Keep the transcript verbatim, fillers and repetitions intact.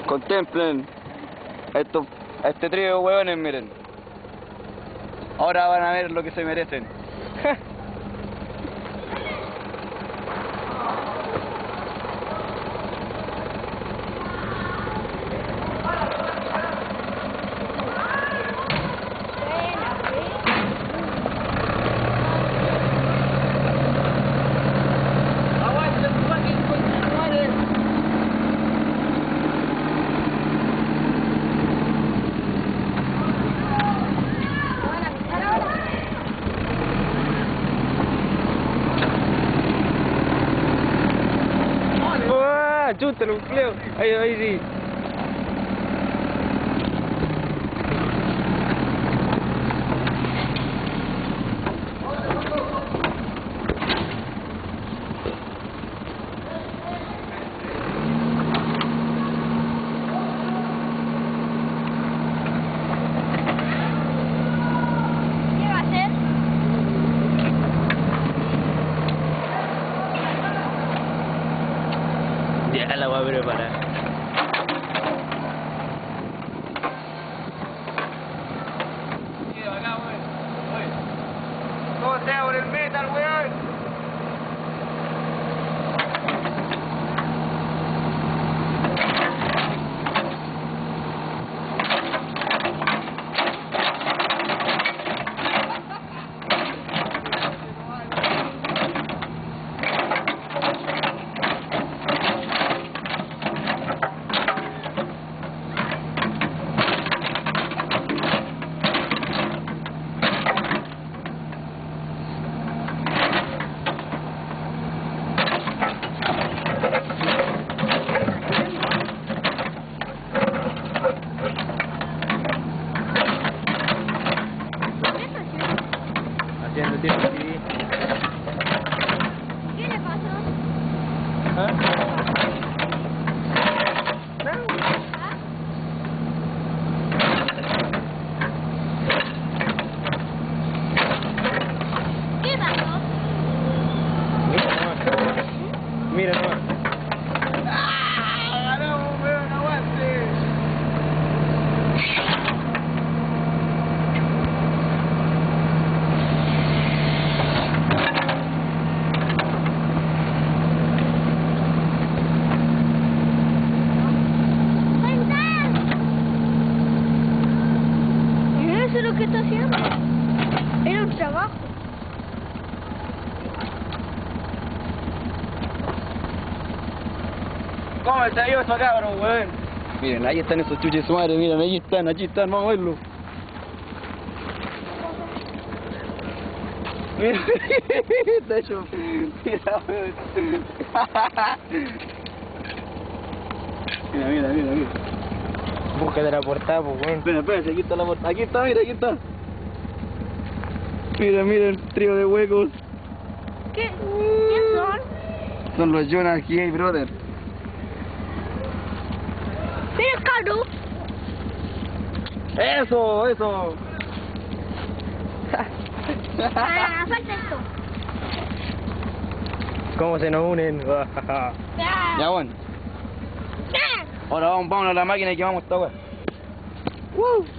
Contemplen estos, este trío de hueones, miren. Ahora van a ver lo que se merecen. Chútalo, Cleo. Ahí, ahí sí. ¿Qué va a hacer? Ya la voy a preparar. ¿Cómo se por el metal, weón? Haciendo tiempo, sí. ¿Qué le pasó? ¿Ah? ¿Ah? ¿Qué pasó? Mira nomás. Mira nomás. ¡Ah! ¡Ganamos, weón! ¡Aguante! Eso es lo que está haciendo. Era un trabajo. ¿Cómo se ha ido eso, cabrón, weón? Miren, ahí están esos chuches su madre, miren, ahí están, allí están, vamos a verlo. Mira, está hecho. Mira, weón. Mira, mira, mira, mira. Búscate la portada, pues, weón. Espera, espera, aquí está la portada. Aquí está, mira, aquí está. Mira, mira el trío de huecos. ¿Qué? ¿Quién son? Son los Jonas Gay Brothers. Mira, cabrón. Eso, eso. Ah, falta esto. ¿Cómo se nos unen? Ya. Ya, bueno. Ya. Ahora vamos, vamos a la máquina y quemamos esta weá. Uh.